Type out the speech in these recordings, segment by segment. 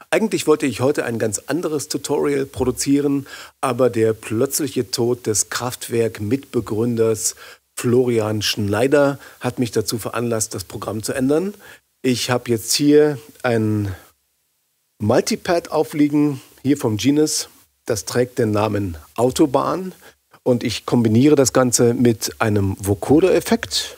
Eigentlich wollte ich heute ein ganz anderes Tutorial produzieren, aber der plötzliche Tod des Kraftwerk-Mitbegründers Florian Schneider hat mich dazu veranlasst, das Programm zu ändern. Ich habe jetzt hier ein Multipad aufliegen, hier vom Genus. Das trägt den Namen Autobahn und ich kombiniere das Ganze mit einem Vocoder-Effekt.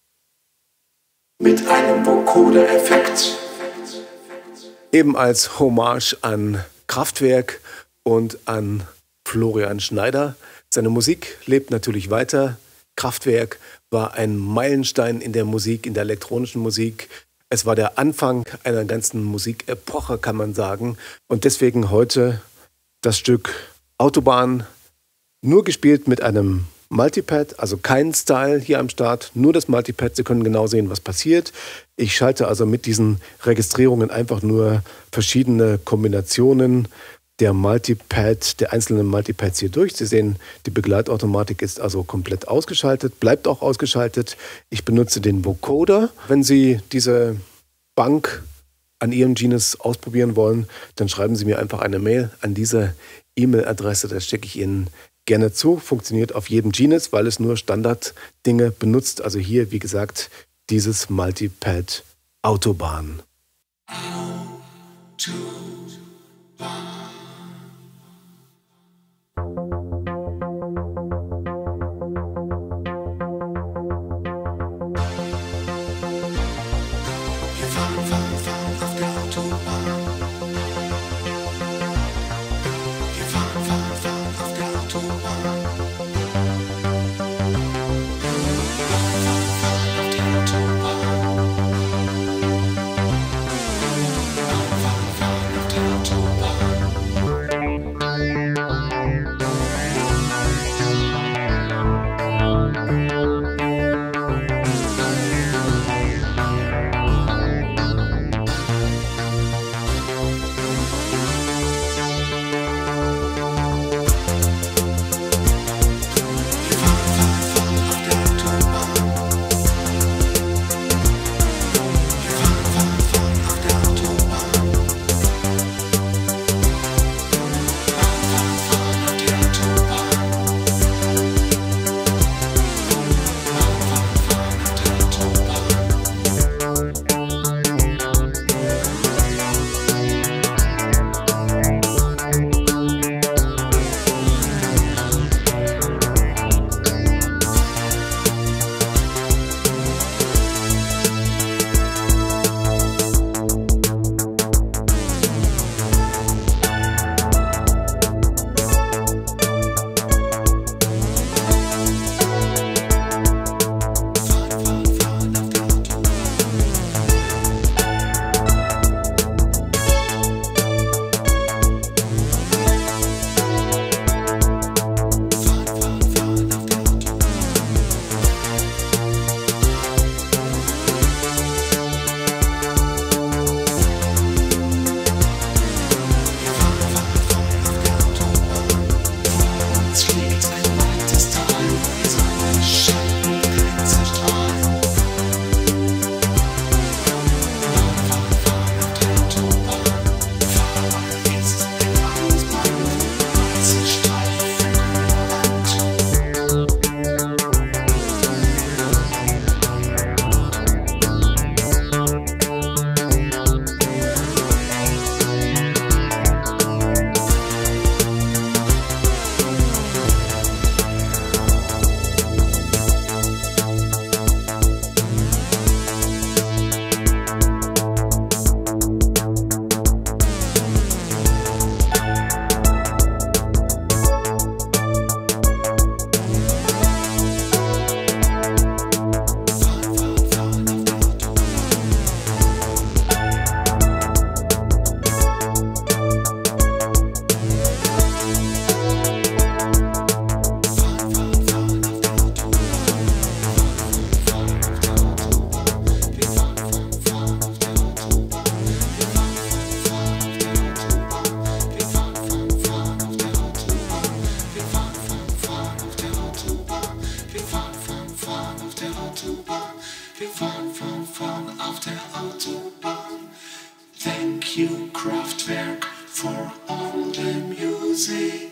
Eben als Hommage an Kraftwerk und an Florian Schneider. Seine Musik lebt natürlich weiter. Kraftwerk war ein Meilenstein in der Musik, in der elektronischen Musik. Es war der Anfang einer ganzen Musikepoche, kann man sagen. Und deswegen heute das Stück Autobahn, nur gespielt mit einem Multipad, also kein Style hier am Start, nur das Multipad. Sie können genau sehen, was passiert. Ich schalte also mit diesen Registrierungen einfach nur verschiedene Kombinationen der einzelnen Multipads hier durch. Sie sehen, die Begleitautomatik ist also komplett ausgeschaltet, bleibt auch ausgeschaltet. Ich benutze den Vocoder. Wenn Sie diese Bank an Ihrem Genus ausprobieren wollen, dann schreiben Sie mir einfach eine Mail an diese E-Mail-Adresse. Das schicke ich Ihnen gerne zu. Funktioniert auf jedem Genus, weil es nur Standarddinge benutzt. Also hier, wie gesagt, dieses Multipad Autobahn. Kraftwerk for all the music.